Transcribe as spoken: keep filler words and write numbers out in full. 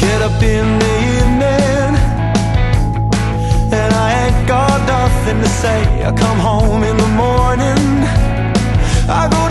get up in the evening and I ain't got nothing to say. I come home in the morning, I go